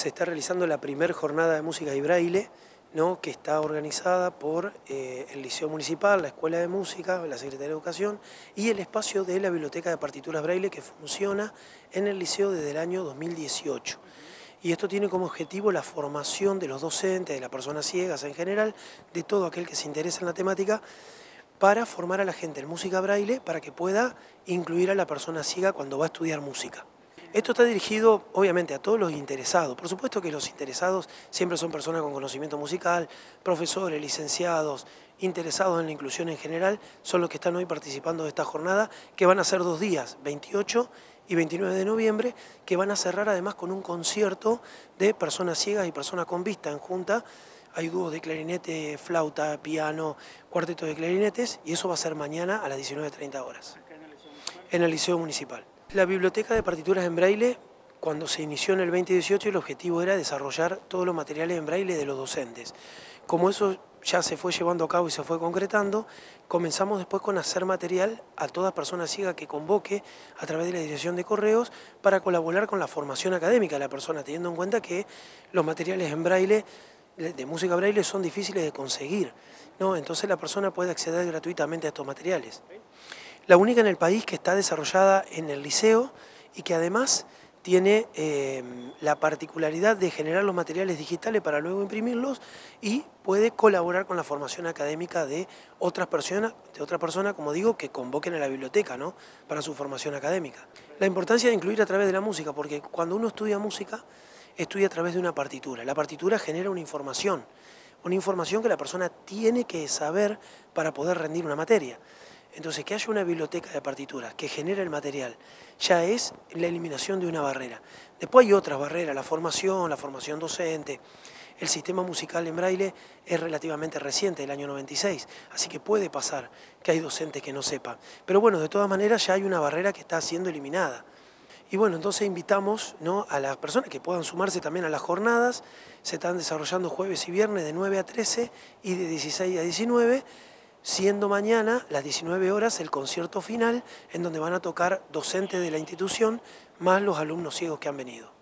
se está realizando la primera jornada de música y braille, ¿no?, que está organizada por el Liceo Municipal, la Escuela de Música, la Secretaría de Educación y el espacio de la Biblioteca de Partituras Braille que funciona en el liceo desde el año 2018. Y esto tiene como objetivo la formación de los docentes, de las personas ciegas en general, de todo aquel que se interesa en la temática, para formar a la gente en música braille para que pueda incluir a la persona ciega cuando va a estudiar música. Esto está dirigido, obviamente, a todos los interesados. Por supuesto que los interesados siempre son personas con conocimiento musical, profesores, licenciados, interesados en la inclusión en general, son los que están hoy participando de esta jornada, que van a ser 2 días, 28 y 29 de noviembre, que van a cerrar además con un concierto de personas ciegas y personas con vista en junta. Hay dúos de clarinete, flauta, piano, cuarteto de clarinetes, y eso va a ser mañana a las 19:30 horas. En el Liceo Municipal. La Biblioteca de Partituras en Braille, cuando se inició en el 2018, el objetivo era desarrollar todos los materiales en braille de los docentes. Como eso ya se fue llevando a cabo y se fue concretando, comenzamos después con hacer material a toda persona ciega que convoque a través de la dirección de correos para colaborar con la formación académica de la persona, teniendo en cuenta que los materiales en braille, de música braille, son difíciles de conseguir, ¿no? Entonces la persona puede acceder gratuitamente a estos materiales. La única en el país que está desarrollada en el liceo y que además tiene la particularidad de generar los materiales digitales para luego imprimirlos y puede colaborar con la formación académica de otras personas, como digo, que convoquen a la biblioteca, ¿no?, para su formación académica. La importancia de incluir a través de la música, porque cuando uno estudia música, estudia a través de una partitura. La partitura genera una información que la persona tiene que saber para poder rendir una materia. Entonces, que haya una biblioteca de partituras que genere el material ya es la eliminación de una barrera. Después hay otras barreras, la formación docente. El sistema musical en braille es relativamente reciente, del año 96, así que puede pasar que hay docentes que no sepan. Pero bueno, de todas maneras ya hay una barrera que está siendo eliminada. Y bueno, entonces invitamos, ¿no?, a las personas que puedan sumarse también a las jornadas. Se están desarrollando jueves y viernes de 9 a 13 y de 16 a 19, siendo mañana, las 19 horas, el concierto final, en donde van a tocar docentes de la institución, más los alumnos ciegos que han venido.